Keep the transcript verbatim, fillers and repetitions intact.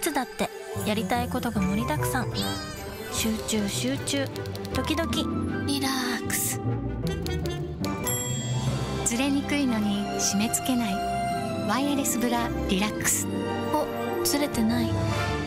つだってやりたいことが盛りだくさん。集中集中、時々リラックス。 ずれにくいのに締め付けない。ワイヤレスブラリラックス。 お、ずれてない。